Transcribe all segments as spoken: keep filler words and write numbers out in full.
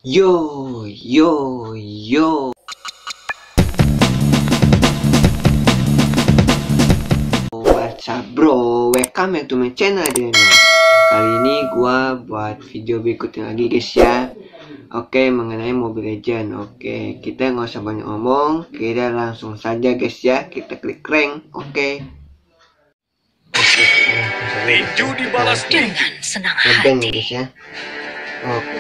Yo, yo, yo. What's up bro, welcome back to my channel Deno. Kali ini gua buat video berikutnya lagi guys ya. Oke, mengenai Mobile Legends. Oke, kita nggak usah banyak ngomong, kita langsung saja guys ya. Kita klik rank. Oke. Oke, Tinju dibalas dengan senang ngeband hati. guys ya. Oke.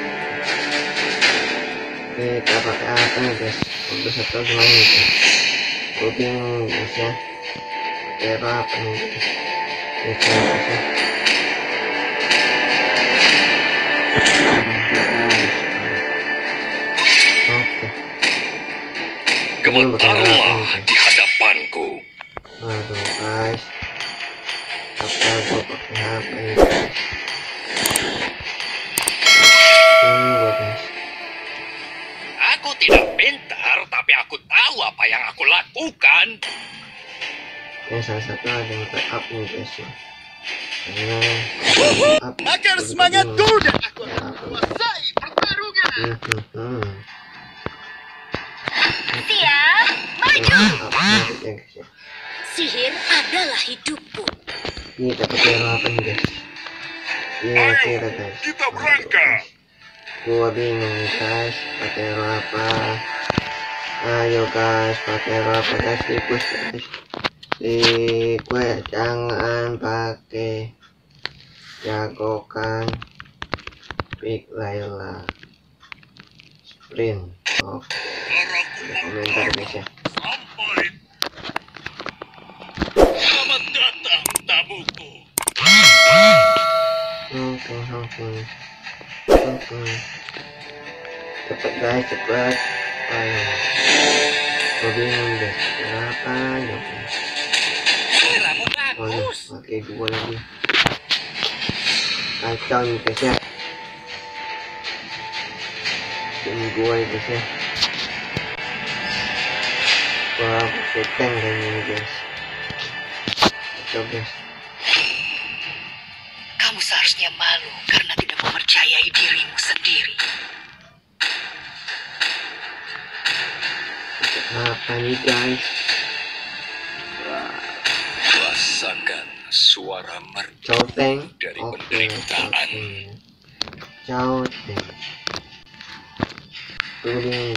Kita pakai apa nih guys? Untuk satu gimana nih guys? Gue bingung guys ya. Pakai apa nih guys? Ini guys ya. Oke. Gemetarlah di hadapanku. Aduh guys. Apa gue pakai apa ini guys? Ini gue guys. Aku tidak pintar, tapi aku tahu apa yang aku lakukan. Ya salah satu ada yang backup nih guys ya. Karena up, Agar begitu semangatku bingung. dan aku akan menguasai pertarungan. Hmm, hmm, hmm. Siap, maju. Nah, up sedikit ya guys ya. Sihir adalah hidupku. Ini dapat hero apa nih guys? Iya kira guys. Kita berangkat. Gua bingung nih guys, pakai hero apa? Ayo guys, pakai hero apa guys? Tikus guys. Si gue jangan pakai jagokan Big Layla Sprint. Oke, komentar guys ya. Sampai. Selamat datang tamuku. Oke, oke, oke. Cepet guys, cepet. Ayo. Gue bingung guys, kenapa ya? Kamu Oh iya, bagus. pakai dua lagi. Kacau nih guys ya. Ini gua ya guys ya. Gua pakai tank kayaknya nih guys. Kacau guys. Kamu seharusnya malu karena tidak mempercayai dirimu sendiri. Apa nih guys? Rasakan suara merdu Ciao tank. dari Oke, penderitaan. ciao tank. Tulis.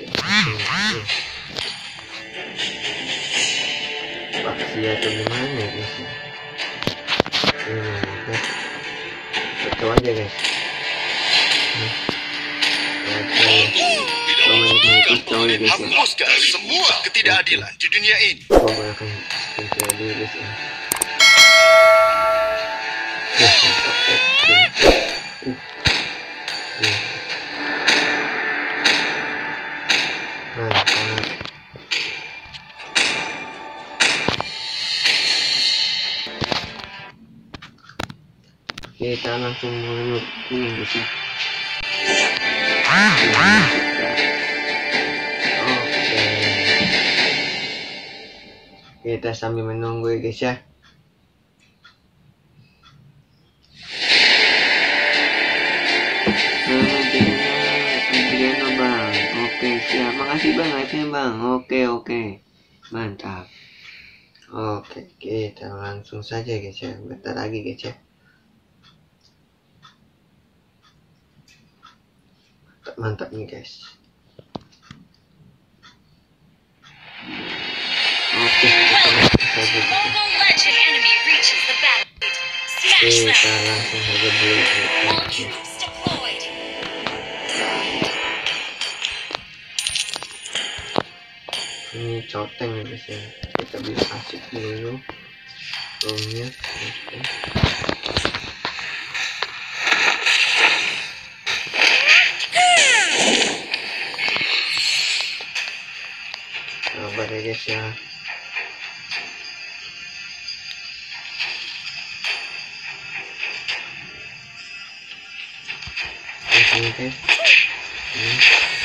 Paksi atau gimana ya guys ya? Ini guys. Kacau aja guys. Hmm. Kacau ya. Kalau main ini kacau ya guys ya. Hapuskan semua ketidakadilan di dunia ini. Gua akan mencari dulu guys ya. Ya, mantap, ya. Uh. Ya. Mantap. Kita langsung menuju gunung guys ya. Oke. Kita sambil menunggu ya guys ya. Adriano bang, oke siap, makasih banget ya bang, oke oke, mantap. Oke, kita langsung saja guys ya, bentar lagi guys ya. Mantap, mantap nih guys. Oke, kita langsung saja guys ya. Mobile Legend enemy reaches the battle. Smash Kita them. langsung saja beli All guys ya. troops deployed. Ini coteng ya guys ya. Kita beli asik dulu romnya. Oke. Sabar ya guys ya. Oke guys. Ini.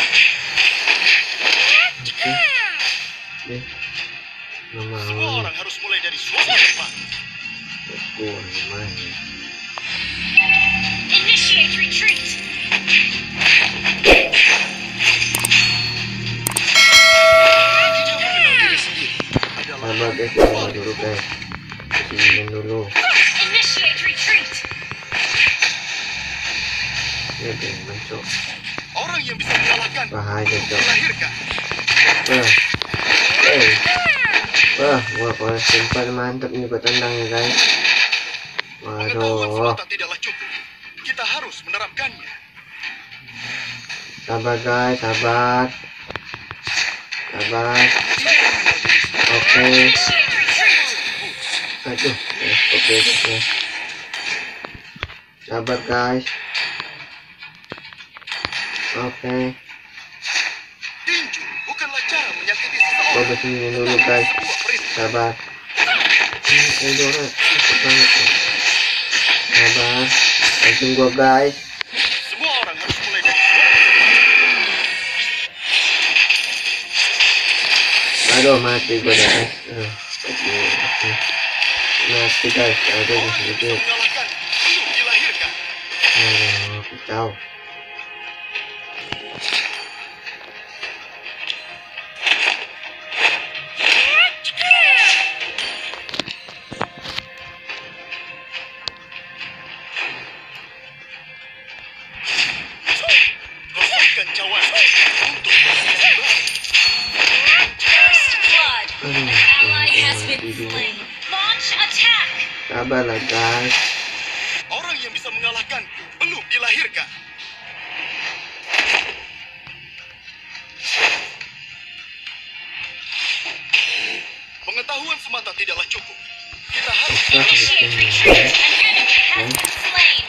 Oke. Deh. Nggak mau Semua nih. orang harus mulai dari suatu tempat. Gua lumayan. Initiate retreat. guys, dulu dulu guys, sini dulu. Initiate retreat. Ya jangan cok, Orang yang bisa mengalahkan bahaya belum cok. dilahirkan. Wah, hey. Wah, gua kalau simpan mantap nih buat tendang ya guys. Pengetahuan Waduh, semata tidaklah cukup. Kita harus menerapkannya. sabar guys, sabar, sabar. Oke, aduh, eh, oke oke. Sabar guys. Oke, Tinju bukanlah cara menyakiti seseorang. gua bersini dulu guys. Sebuah perintah. Sabar. Ini Eudora cepet banget tuh. Sabar, langsung gua guys. Semua orang harus mulai dari Aduh, mati gua dah guys. Aduh, mati, mati guys. Aduh, sedikit. mengalahkan belum dilahirkan. Aduh, kacau. Kosongkan cawan untuk bersiap kembali. First blood. Aduh, Ally has mati been dulu. slain. Launch attack. Sabarlah guys. Orang yang bisa mengalahkan belum dilahirkan. Pengetahuan semata tidaklah cukup. Kita harus Nah, Initiate begini. retreat. An enemy has been slain.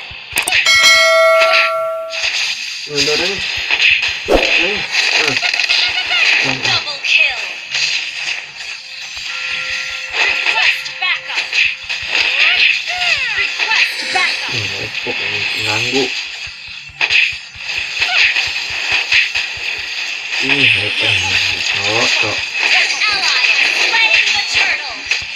Eudora nih. Nih, ah. Double kill. Request backup. Request backup. Nih, repot ini ganggu. Ini hebat nih, cok, cok. An ally has slain the turtle.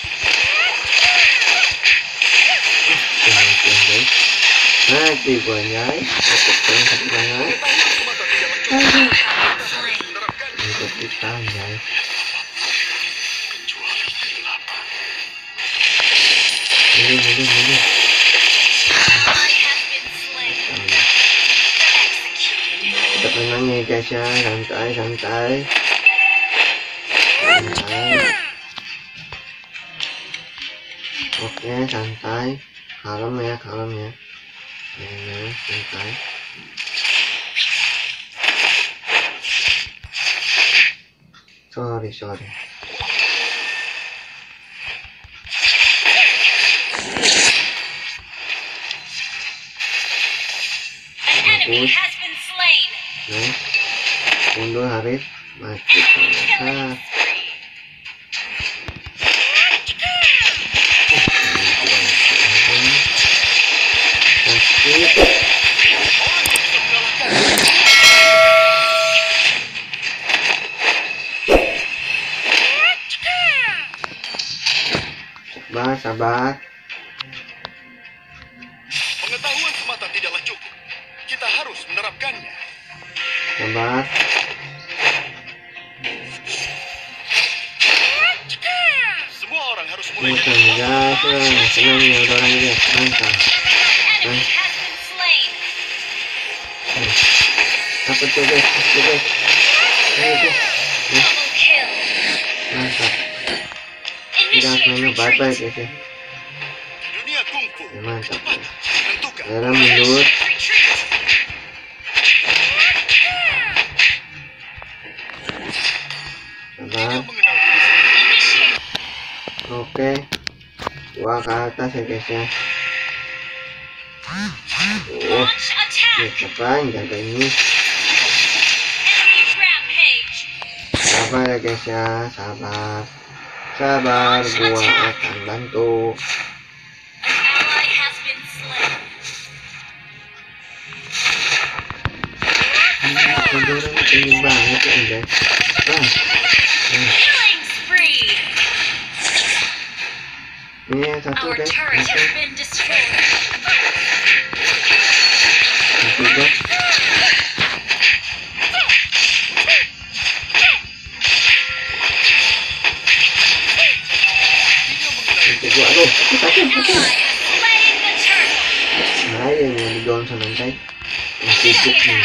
Jangan guys. Mati gua guys. Repot banget banget. pengetahuan semata tidaklah cukup. Slain. Menerapkan Untuk kita guys. kecuali kegelapan. Mundur, mundur, mundur. Ally has been slain. Executed. Kita tenang ya guys ya, santai, santai. Santai. Oke, santai. Kalem ya, kalem ya. Ya, santai. Sorry, sorry. An enemy Bagus. has been slain. Nah, mundur Haris. Mati. Ah. Sakit. Orang yang bisa mengalahkan Sabar, sabar. pengetahuan semata tidaklah cukup. Kita harus menerapkannya. Sabar. Semua orang harus mulai Bukan dari guys, wah, senang ya udah orang guys, mantap. An enemy has been slain. Apa tuh guys, apa tuh guys? Ayo guys, Double kill. mantap. Kita Initiate mainnya bye-bye retreat. guys ya. di dunia kungfu. Ya, mantap. Kecepatan menentukan. Era mundur. Retreat. Sabar. Tidak mengenal diri sendiri. Initiate. Oke. Gua ke atas ya guys ya. Oh, Launch attack. ini kapan jaga ini. Enemy rampage. Sabar ya guys ya, sabar. Sabar, gua akan bantu. An ally has been slain. Kendorong tinggi banget ya guys. Wah, Killing spree. ini yang satu Our guys. turret Satu, has been destroyed. satu guys. turun santai. Yang sibuk nih.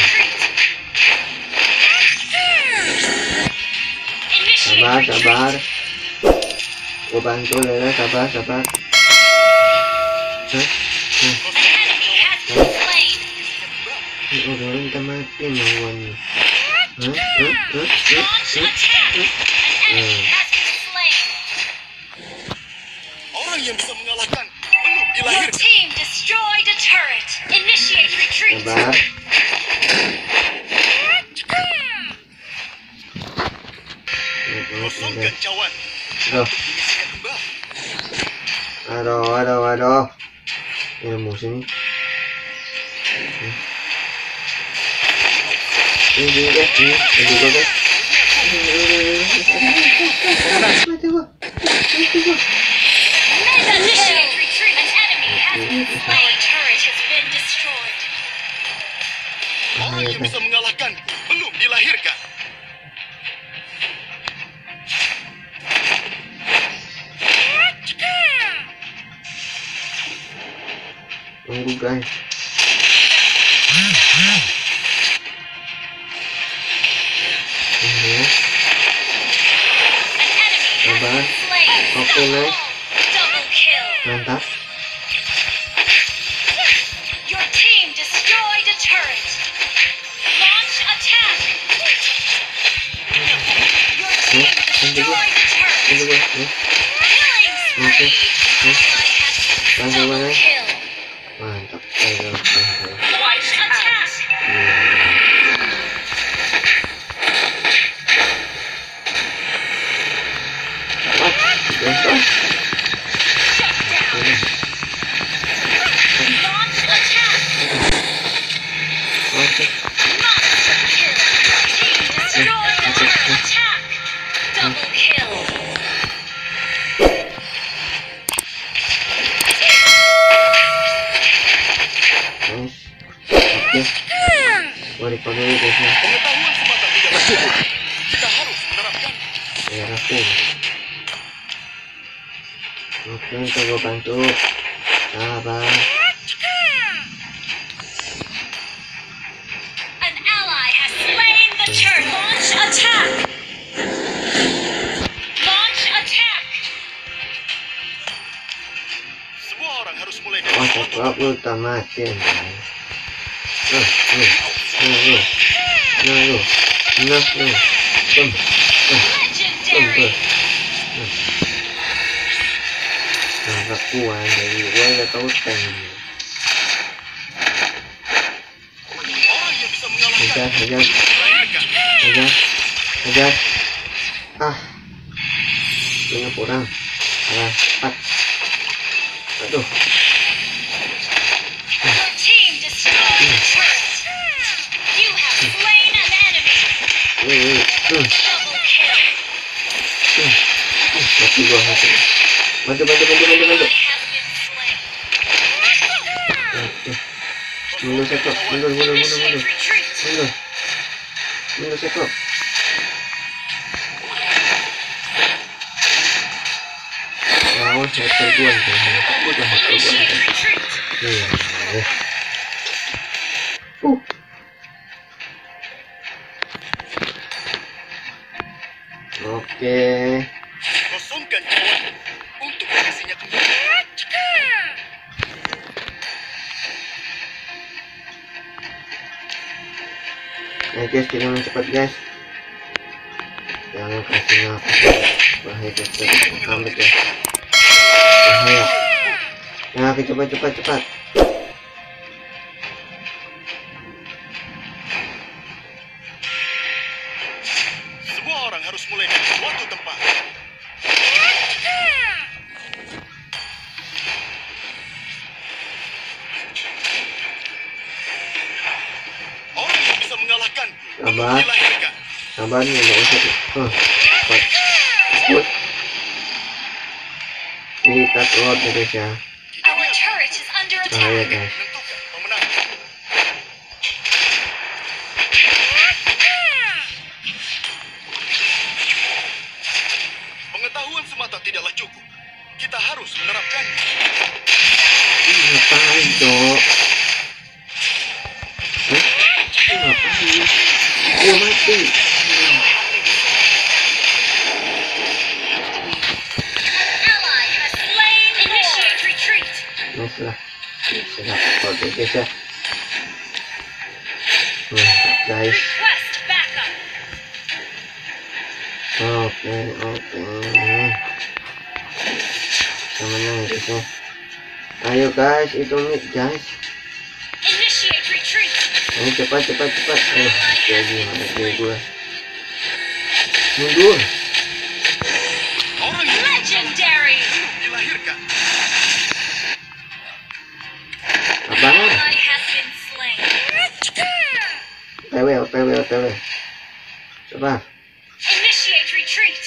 Sabar, sabar. Gue bantu Lela, sabar, sabar. Hah? Hah? Ini udah kita mati lawannya. Hah? Hah? Hah? Hah? Hah? Orang yang bisa mengalahkan belum Your dilahirkan. team destroyed a turret. Initiate retreat. Sabar. Kosongkan cawan. Aduh, Mengisinya kembali. aduh, aduh, aduh. Ini musuh nih. Ini juga guys, ini ini juga guys. Mati gua, mati gua. Initiate retreat. An enemy has been slain. Turret has been destroyed. Orang yang bisa mengalahkan belum dilahirkan. Tunggu guys. Ini. An enemy Sabar. has been slain. Oke, nice. Double kill. Mantap. Your team destroyed a turret. Launch attack. Your team destroyed a turret. Tunggu guys. Nih. Killing Oke. spree. Nih. Ally has Tunggu double guys. kill. Mantap. Ayo, ayo. Launch attack. What? Guys, Shut down. Launch attack. oke. Monster kill. Team destroyed a turret. Attack. Double kill. Nice. Oke. Gua record dulu guys ya. Pengetahuan semata tidaklah cukup. Kita harus menerapkan. Biar aku. Oke, ntar gua bantu. Sabar. An ally has slain the turret. Launch attack. Launch attack. Semua orang harus mulai dari Oh, suatu tetap lu tamatin. Nah, lu. Nah, lu. Nah, lu. Nah, lu. Tum. Legendary. Nah, kekuan dari gua gak tau tank. orang yang bisa mengalahkan Hajar, hajar, dilahirkan. hajar, hajar. Ah. Ini kurang. Salah. Ah. Aduh. Your team destroyed the turret. You have slain an enemy. Ini, ini. Hmm. Double kill. Hmm. Hmm. Mati gua, mati. Bantu, bantu, bantu, bantu, bantu. Ally has been slain. Oke. Mundur sekop, mundur, mundur, mundur, Initiate mundur. retreat. Mundur. Mundur sekop. Awas hacker gua nih. Takut lah hacker gua Initiate nih. retreat. Nih. Uh. Oke. Kosongkan cawan untuk mengisinya kembali. Nah guys, kita main cepat guys. Jangan kasih nafas. Bahaya guys, comeback ya. Bahaya. Nah, oke, cepat, cepat, cepat. Semua orang harus mulai dari suatu tempat. Orang yang bisa mengalahkan belum Sabar. dilahirkan. Sabar nih, nggak usah. Huh, cepat. Good. Kita keluar ya guys ya. Our turret is under Bahaya attack. guys. Menentukan pemenang. Pengetahuan semata tidaklah cukup. Kita harus menerapkannya. Ih, ngapain, Cok? mati. Ally has slain. Initiate retreat. Nice lah. Sudah. Oke guys ya. Mantap guys. Request backup. Oke oke. Bisa menang ya guys ya. Ayo guys, itu mid guys. Initiate retreat. Ayo cepat cepat cepat. Eh, kayak gimana kayak gue. Mundur. Orang yang Legendary. dilahirkan. Abang. Ally has been slain. O T W O T W O T W. Coba. Initiate retreat.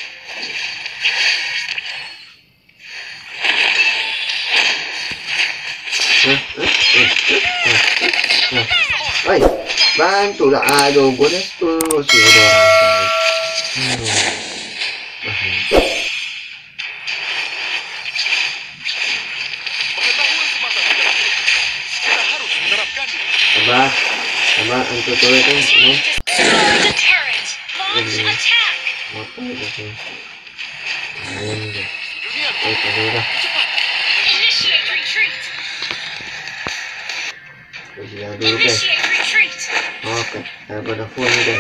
Nah, nah, nah, nah, nah. Woi, bantu lah. Aduh, gue udah tuh sih udah orang guys. Aduh. Bahaya. Pengetahuan semasa tidak cukup. Kita harus menerapkannya. Coba, coba untuk tuh itu, nih, Destroy the turret. Launch Ini. attack. motor itu sih. Main deh. Dunia Oke, tadi udah. cepat. Initiate retreat. Gue bilang dulu guys. Initiate retreat. Oke, daripada full nih guys.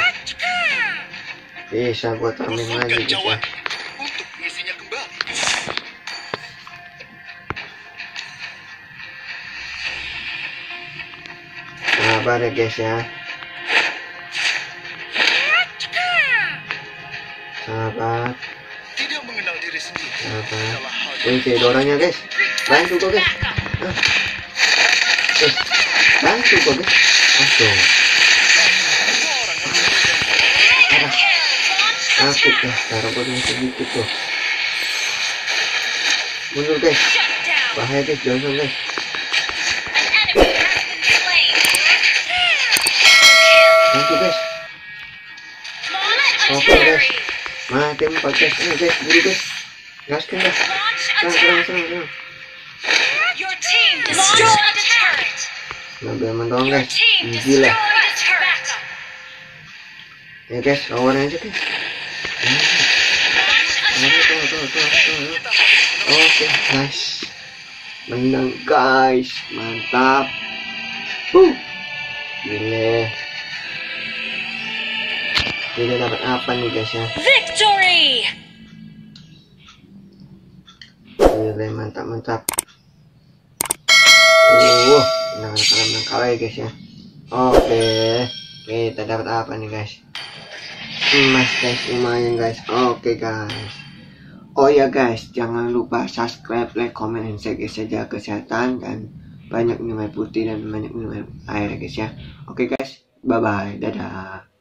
Bisa gue tambahin lagi Kosongkan guys ya. cawan untuk mengisinya kembali. Sabar ya guys ya. Sabar, Tidak mengenal diri sendiri sabar. adalah hal yang Kunci doranya guys. Bantu Request kok guys. backup. Ah. Guys, bantu kok guys. Aduh, semua orang harus Mega kill. Launch sakit attack. ya. Taruh gue cuma sedikit tuh. Mundur guys. Shut down. Bahaya guys, Johnson guys. An enemy has been slain. Bantu guys. Launch Oke guys. attack. Mati empat guys. Ini guys, buru guys. Gaskin guys. Launch Serang, serang, attack. serang, serang. Your team destroyed the turret. Ngambil mentong Your guys. team Gila. destroyed the turret. Ya guys, lawan aja guys. Hmm. Launch Tuh, attack. tuh, tuh, tuh, tuh. Oke guys, menang guys, mantap. Huh, gile. Kita dapat apa nih guys ya? Victory. Gile, mantap mantap. Uh, menang kalah menang kalah ya guys ya. Oke, kita dapat apa nih guys? Emas guys, lumayan guys. Oke guys. Oh ya guys, jangan lupa subscribe, like, comment, dan share guys, jaga kesehatan dan banyak minum air putih dan banyak minum air guys ya. Oke guys, bye bye, dadah.